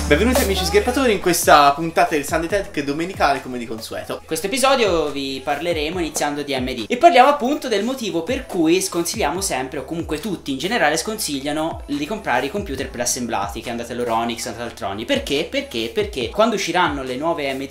Benvenuti amici scherpatori in questa puntata del Sunday Tech domenicale come di consueto. In questo episodio vi parleremo iniziando di AMD e parliamo appunto del motivo per cui sconsigliamo sempre, o comunque tutti in generale sconsigliano, di comprare i computer preassemblati, che andate all'Oronix, andate al Troni. Perché? Perché quando usciranno le nuove AMD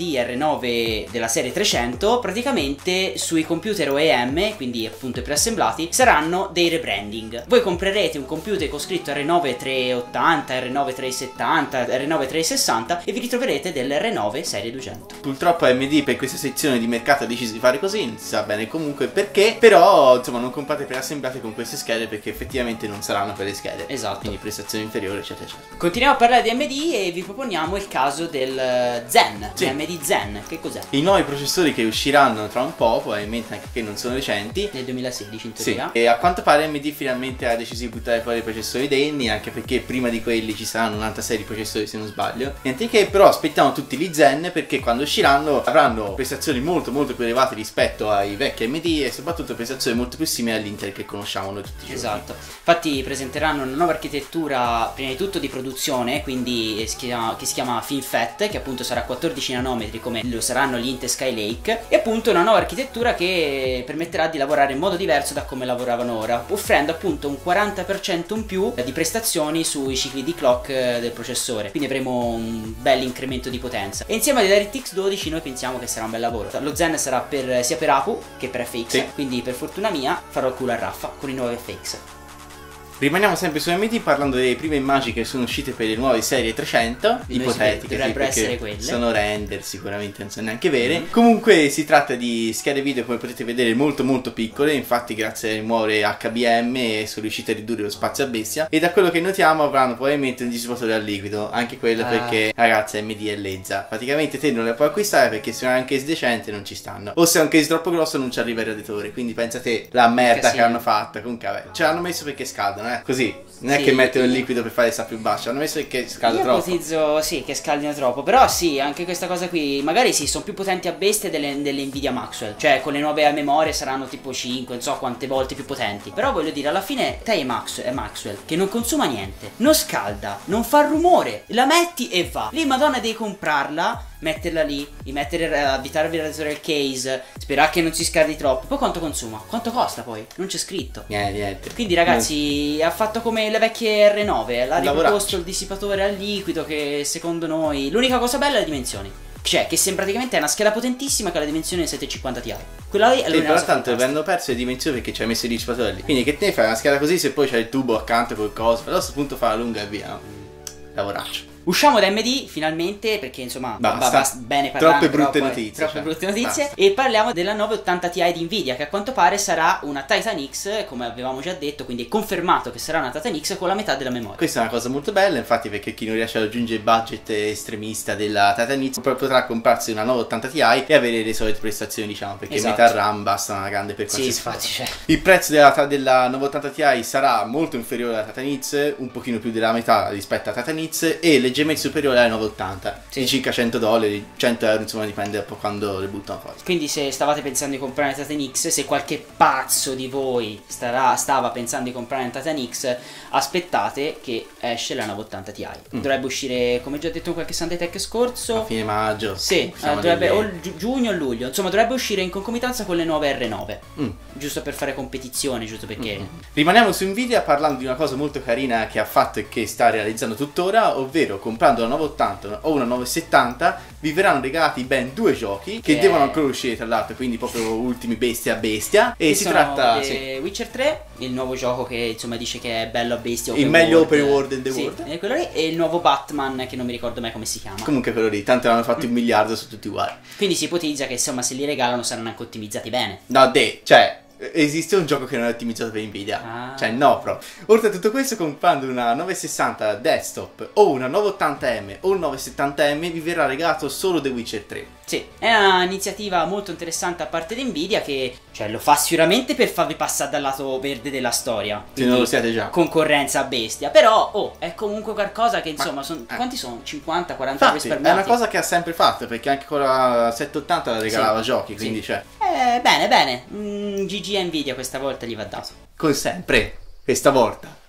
R9 della serie 300, praticamente sui computer OEM, quindi appunto i preassemblati, saranno dei rebranding. Voi comprerete un computer con scritto R9 380, R9 370, R9 360 e vi ritroverete dell'R9 serie 200. Purtroppo AMD per questa sezione di mercato ha deciso di fare così, non si sa bene comunque perché, però insomma non comprate preassemblate con queste schede perché effettivamente non saranno quelle schede. Esatto. Quindi prestazioni inferiori eccetera eccetera. Continuiamo a parlare di AMD e vi proponiamo il caso del Zen, sì. AMD Zen. Che cos'è? I nuovi processori che usciranno tra un po', probabilmente anche che non sono recenti, Nel 2016 in teoria. sì. E a quanto pare AMD finalmente ha deciso di buttare fuori i processori denni, anche perché prima di quelli ci saranno 96 processori se non sbaglio. Niente che, però aspettiamo tutti gli Zen perché quando usciranno avranno prestazioni molto più elevate rispetto ai vecchi AMD e soprattutto prestazioni molto più simili all'Intel che conosciamo noi tutti i giorni. Esatto. Infatti presenteranno una nuova architettura prima di tutto di produzione, quindi che si chiama FinFET, che appunto sarà 14 nanometri come lo saranno gli Intel Skylake, e appunto una nuova architettura che permetterà di lavorare in modo diverso da come lavoravano ora, offrendo appunto un 40% in più di prestazioni sui cicli di clock del processore, quindi avremo un bel incremento di potenza. E insieme alle DirectX 12 noi pensiamo che sarà un bel lavoro. Lo Zen sarà sia per APU che per FX, sì. Quindi per fortuna mia farò il culo a raffa con i nuovi FX. Rimaniamo sempre su AMD parlando delle prime immagini che sono uscite per le nuove serie 300, ipotetiche, dovrebbero sì, essere quelle. Sono render, sicuramente non sono neanche vere. Comunque si tratta di schede video come potete vedere molto piccole, infatti grazie alle memorie HBM sono riuscite a ridurre lo spazio a bestia e da quello che notiamo avranno probabilmente un dissipatore a liquido, anche quello perché ragazzi AMD è lezza. Praticamente te non le puoi acquistare perché se non è un case decente non ci stanno, o se è un case troppo grosso non ci arriva il radiatore, quindi pensa te la merda che hanno fatto. Comunque vabbè, ce l'hanno messo perché scaldano. Così, non è che mettono il liquido per fare sta più bassa, hanno messo che scalda troppo. Io ipotizzo sì che scaldino troppo, però sì, anche questa cosa qui magari sì, sono più potenti a bestia delle Nvidia Maxwell, cioè con le nuove memorie saranno tipo 5, non so quante volte più potenti. Però voglio dire, alla fine te è Maxwell che non consuma niente, non scalda, non fa rumore, la metti e va. Lì madonna devi comprarla, metterla lì, avvitarvi il radiatore al case, sperare che non si scaldi troppo. Poi quanto consuma? Quanto costa poi? Non c'è scritto. Niente. Quindi ragazzi ha fatto come le vecchie R9, l'ha riproposto il dissipatore al liquido che secondo noi l'unica cosa bella è le dimensioni. Cioè che sembra praticamente è una scheda potentissima che ha la dimensione 750 Ti. Quella lì è l'unica cosa. Tanto avendo perso le dimensioni perché ci hai messo i dissipatore lì. Quindi che te fai una scheda così se poi c'hai il tubo accanto col coso, però a questo punto fa la lunga e via. Lavoraccio. Usciamo da AMD finalmente perché insomma basta bene parlando, troppe brutte notizie, troppe brutte notizie. E parliamo della 980 Ti di Nvidia, che a quanto pare sarà una Titan X, come avevamo già detto, quindi è confermato che sarà una Titan X con la metà della memoria. Questa è una cosa molto bella, infatti, perché chi non riesce a raggiungere il budget estremista della Titan X potrà comprarsi una 980 Ti e avere le solite prestazioni, diciamo, perché metà RAM basta una grande per qualsiasi cosa. Il prezzo della 980 Ti sarà molto inferiore alla Titan X, un pochino più della metà rispetto alla Titan X e leggermente superiore alle 980, di circa $100, 100 euro, insomma dipende un po' quando le buttano fuori. Quindi se stavate pensando di comprare una Titan X, se qualche pazzo di voi stava pensando di comprare una Titan X, aspettate che esce la 980 Ti. Dovrebbe uscire, come già detto in qualche Sunday Tech scorso, a fine maggio. Sì, dovrebbe o giugno o luglio, insomma dovrebbe uscire in concomitanza con le nuove R9, giusto per fare competizione, giusto perché Rimaniamo su Nvidia parlando di una cosa molto carina che ha fatto e che sta realizzando tuttora, ovvero comprando una 980 o una 970 vi verranno regalati ben due giochi che devono ancora uscire tra l'altro, quindi proprio ultimi bestia a bestia, e si tratta di Witcher 3, il nuovo gioco che insomma dice che è bello a bestia, il meglio open world in the world, è quello lì, e il nuovo Batman che non mi ricordo mai come si chiama, comunque quello lì, tanto l'hanno fatto 1 miliardo su tutti uguali, quindi si ipotizza che insomma se li regalano saranno anche ottimizzati bene. No, cioè esiste un gioco che non è ottimizzato per Nvidia, cioè no proprio. Oltre a tutto questo, comprando una 960 desktop o una 980M o un 970M vi verrà regalato solo The Witcher 3. Sì, è un'iniziativa molto interessante a parte di Nvidia che lo fa sicuramente per farvi passare dal lato verde della storia. Se non lo siete già. Concorrenza a bestia. Però è comunque qualcosa che insomma quanti sono? 50, 40 risparmiati. È una cosa che ha sempre fatto, perché anche con la 780 la regalava giochi, quindi cioè. Bene, GG a Nvidia questa volta gli va dato. Con sempre, questa volta.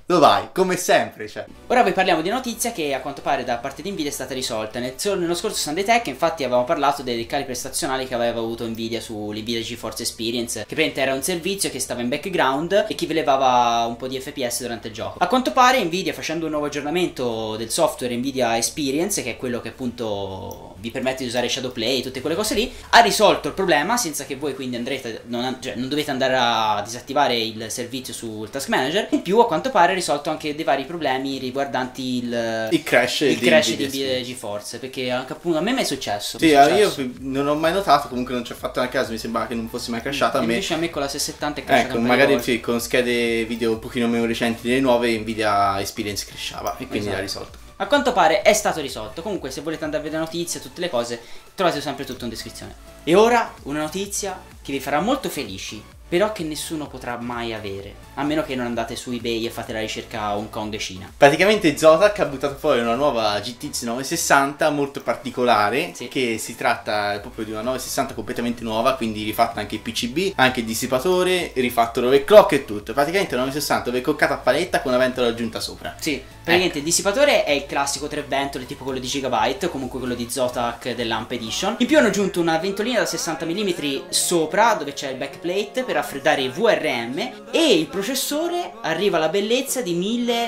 lo vai, come sempre, cioè. Ora vi parliamo di una notizia che a quanto pare da parte di Nvidia è stata risolta. Nello scorso Sunday Tech infatti avevamo parlato dei cali prestazionali che aveva avuto Nvidia sull'Nvidia GeForce Experience, che praticamente era un servizio che stava in background e che vi levava un po' di FPS durante il gioco. A quanto pare Nvidia, facendo un nuovo aggiornamento del software Nvidia Experience, che è quello che appunto vi permette di usare Shadowplay e tutte quelle cose lì, ha risolto il problema senza che voi quindi andrete, non dovete andare a disattivare il servizio sul Task Manager. In più a quanto pare ha risolto anche dei vari problemi riguardanti il crash di Nvidia GeForce, perché anche appunto a me mi è successo. Sì, io non ho mai notato, comunque non ci ho fatto una caso, mi sembrava che non fosse mai crashato. Invece a me con la 670 è crashata. Ecco, magari sì, con schede video un pochino meno recenti delle nuove Nvidia Experience crashava e quindi l'ha risolto. A quanto pare è stato risolto. Comunque se volete andare a vedere notizie, tutte le cose, trovate sempre tutto in descrizione. E ora una notizia che vi farà molto felici, però che nessuno potrà mai avere, a meno che non andate su eBay e fate la ricerca Hong Kong e Cina. Praticamente Zotac ha buttato fuori una nuova GTX 960 molto particolare, sì, che si tratta proprio di una 960 completamente nuova, quindi rifatta anche il PCB, anche il dissipatore, rifatto l'overclock e tutto. Praticamente una 960 overclockata a paletta con una ventola aggiunta sopra. Sì, praticamente il dissipatore è il classico 3 ventole tipo quello di Gigabyte, comunque quello di Zotac dell'Amp Edition. In più hanno aggiunto una ventolina da 60 mm sopra, dove c'è il backplate per raffreddare i VRM, e il processore arriva alla bellezza di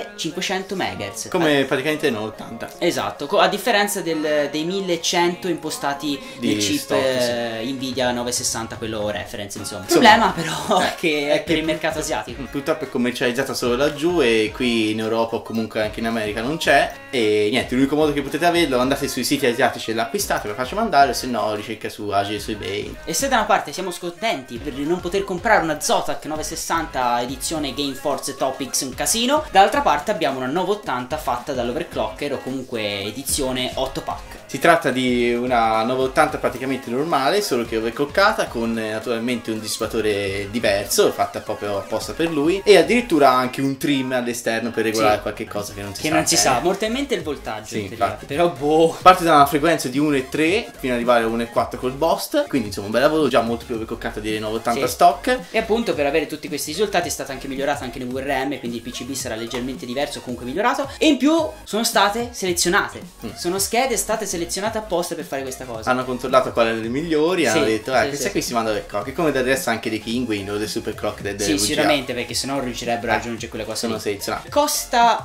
1500 MHz. Come praticamente il 980. Esatto, a differenza dei 1100 impostati del chip stock, sì, Nvidia 960, quello reference, insomma. Il problema però è che è per il mercato asiatico. Purtroppo è commercializzata solo laggiù e qui in Europa o comunque anche in America non c'è. E niente, l'unico modo che potete averlo, andate sui siti asiatici e l'acquistate, ve lo faccio mandare, se no ricerca su Asia e su eBay. E se da una parte siamo scontenti per non poter comprare una Zotac 960 edizione GameForce Topics un casino, dall'altra parte abbiamo una 980 fatta dall'overclocker o comunque edizione 8 pack. Si tratta di una 980 praticamente normale, solo che overclockata, con naturalmente un dissipatore diverso, fatta proprio apposta per lui, e addirittura anche un trim all'esterno per regolare, sì, qualche cosa che non si sa. Che non si sa, mortalmente il voltaggio, sì, infatti. Però boh. Parte da una frequenza di 1,3 fino ad arrivare a 1,4 col Bost, quindi insomma un bel lavoro, già molto più overcloccata delle 980 sì, stock. E appunto per avere tutti questi risultati è stata anche migliorata anche nel VRM, quindi il PCB sarà leggermente diverso, comunque migliorato. E in più sono state selezionate, sono schede state selezionate apposta per fare questa cosa. Hanno controllato quali erano le migliori, sì, hanno detto questa sì, qui si manda del clock, e come del resto anche dei Kingwin o del Super Clock del sì, sicuramente, perché sennò non riuscirebbero a raggiungere quelle cose. Sono selezionate. Costa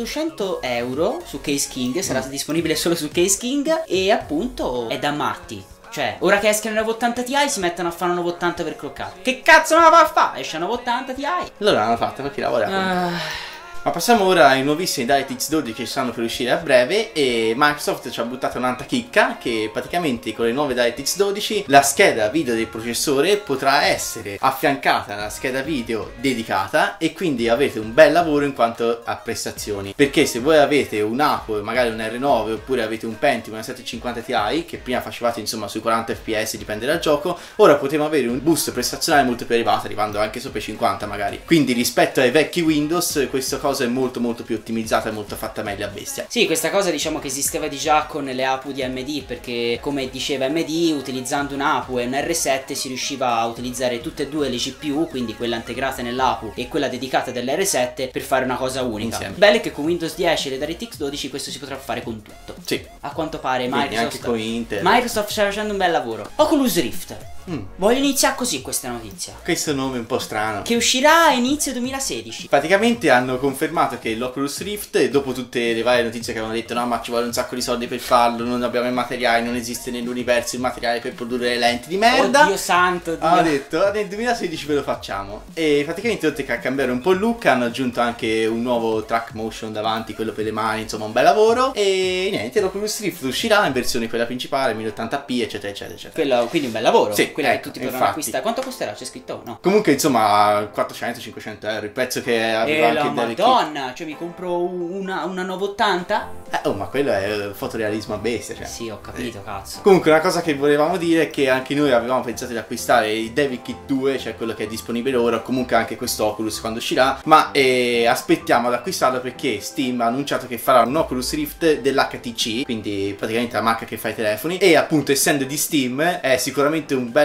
800 euro su Case King, sarà disponibile solo su Case King, e appunto è da matti. Cioè, ora che esce una 980 Ti si mettono a fare una 980 per cloccare. Che cazzo non la va a fare? Esce una 980 Ti. Allora l'hanno fatta perché lavora. Ma passiamo ora ai nuovissimi DirectX 12 che stanno per uscire a breve, e Microsoft ci ha buttato un'altra chicca, che praticamente con le nuove DirectX 12 la scheda video del processore potrà essere affiancata alla scheda video dedicata, e quindi avete un bel lavoro in quanto a prestazioni, perché se voi avete un Apo, magari un R9, oppure avete un Pentium, una 750 Ti che prima facevate insomma sui 40 fps, dipende dal gioco, ora potremo avere un boost prestazionale molto più elevato, arrivando anche sopra i 50 magari. Quindi rispetto ai vecchi Windows questa cosa è molto più ottimizzata e molto fatta meglio a bestia. Sì, questa cosa diciamo che esisteva di già con le APU di AMD, perché come diceva AMD, utilizzando un APU e un R7 si riusciva a utilizzare tutte e due le GPU, quindi quella integrata nell'APU e quella dedicata dell'R7, per fare una cosa unica. Insieme. Bello è che con Windows 10 e le DirectX 12 questo si potrà fare con tutto. Sì. A quanto pare anche con Intel. Microsoft sta facendo un bel lavoro. Oculus Rift. Voglio iniziare così questa notizia. Questo nome è un po' strano. Che uscirà a inizio 2016. Praticamente hanno confermato che l'Oculus Rift, dopo tutte le varie notizie che avevano detto no ma ci vuole un sacco di soldi per farlo, non abbiamo i materiali, non esiste nell'universo il materiale per produrre le lenti di merda, Oddio santo, Dio. hanno detto nel 2016 ve lo facciamo. E praticamente oltre che a cambiare un po' il look hanno aggiunto anche un nuovo track motion davanti, quello per le mani, insomma un bel lavoro. E niente, l'Oculus Rift uscirà in versione quella principale 1080p eccetera eccetera. Quindi un bel lavoro. Sì, quella che tutti potranno acquistare. Quanto costerà? C'è scritto o no? Comunque insomma 400-500 euro, il prezzo che aveva anche il Madonna, cioè mi compro una 980? Oh, ma quello è fotorealismo a bestia, cioè. Sì, ho capito, cazzo. Comunque una cosa che volevamo dire è che anche noi avevamo pensato di acquistare il Devil Kit 2, cioè quello che è disponibile ora, comunque anche questo Oculus quando uscirà, ma aspettiamo ad acquistarlo perché Steam ha annunciato che farà un Oculus Rift dell'HTC, quindi praticamente la marca che fa i telefoni, e appunto essendo di Steam è sicuramente un bel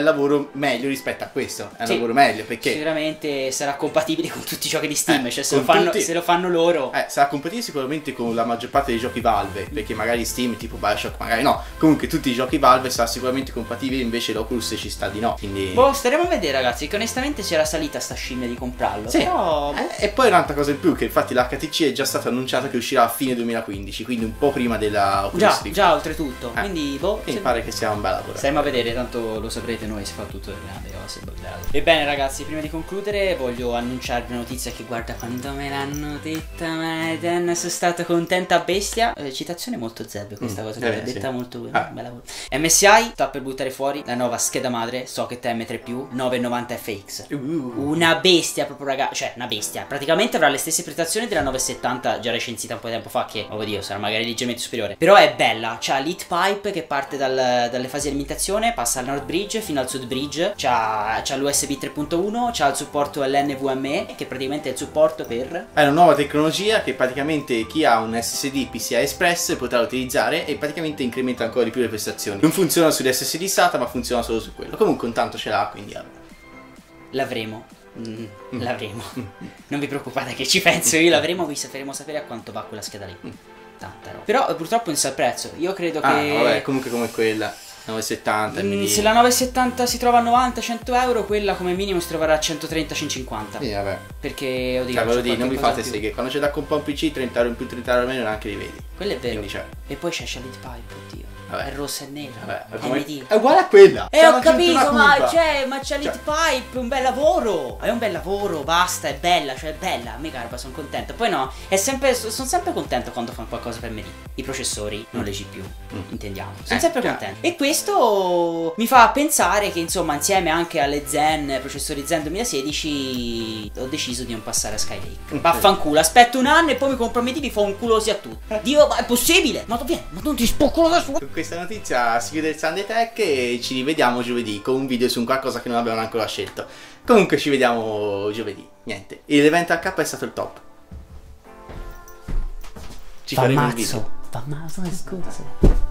bel lavoro meglio rispetto a questo. È un Sì. lavoro meglio perché Sicuramente sarà compatibile con tutti i giochi di Steam, cioè se con lo fanno loro. sarà compatibile sicuramente con la maggior parte dei giochi Valve, perché magari Steam tipo Bioshock magari no, comunque tutti i giochi Valve sarà sicuramente compatibile, invece l'Oculus ci sta di no, quindi Boh, staremo a vedere ragazzi, che onestamente c'era salita sta scimmia di comprarlo. sì. Però E poi un'altra cosa in più, che infatti l'HTC è già stato annunciato che uscirà a fine 2015, quindi un po' prima della Oculus Rift. già oltretutto. Quindi boh, E mi pare che sia un bel lavoro. staremo a vedere, tanto lo saprete noi, si fa tutto le grandi cose. Ebbene ragazzi, prima di concludere voglio annunciarvi una notizia che guarda quando me l'hanno detta, Maiden, sono stata contenta a bestia. Citazione molto zebbe questa cosa, che l'ho detta sì. molto bella. MSI sta per buttare fuori la nuova scheda madre Socket M3+, 990 FX. Una bestia proprio ragazzi, cioè una bestia. Praticamente avrà le stesse prestazioni della 970 già recensita un po' di tempo fa, che oddio sarà magari leggermente superiore. Però è bella, c'ha l'Heat Pipe che parte dalle fasi di alimentazione, passa al Nord Bridge fino al Sud Bridge, c'ha l'USB 3.1, c'ha il supporto all'NVMe, che praticamente è il supporto per... È una nuova tecnologia che praticamente chi ha un SSD PCI Express potrà utilizzare e praticamente incrementa ancora di più le prestazioni. Non funziona sugli SSD SATA, ma funziona solo su quello. Comunque intanto ce l'ha, quindi L'avremo. L'avremo. Non vi preoccupate che ci penso io, l'avremo, vi faremo sapere a quanto va quella scheda lì. Tanta roba. Però purtroppo non sa il prezzo. Io credo che... vabbè, comunque come quella 970 se la 970 si trova a 90-100 euro, quella come minimo si troverà a 130-150. Sì, vabbè. Perché oddio, Cioè, ve lo c'è dico, non vi qualche fate cosa in più. seghe. Quando c'è da comprare un PC, 30 euro in più, 30 euro in meno, neanche li vedi. Quello è vero. Quindi c'è. E poi c'è l'Heat Pipe, oddio. Vabbè. È rossa e nera. Vabbè, MD. è uguale a quella. Ho Stiamo aggiungendo capito, una ma curva. c'è l'Heat Pipe, un bel lavoro. È un bel lavoro, basta, è bella, cioè è bella. A me garba, sono contento. Poi no, sono sempre contento quando fanno qualcosa per me. I processori, non le GPU, intendiamo. Sono sempre chiaro. contento. E questo mi fa pensare che insomma, insieme anche alle Zen, processori Zen 2016, ho deciso di non passare a Skylake. Vaffanculo, aspetto un anno e poi mi compro MD, vi fa un culosi a tutti. Dio, ma è possibile? Ma vieni, ma non ti spoccolo da su. Con questa notizia si chiude il Sunday Tech e ci rivediamo giovedì con un video su un qualcosa che non abbiamo ancora scelto. Comunque ci vediamo giovedì. Niente, l'evento K è stato il top. Ci faremo un video. Fa mazzo, scusa.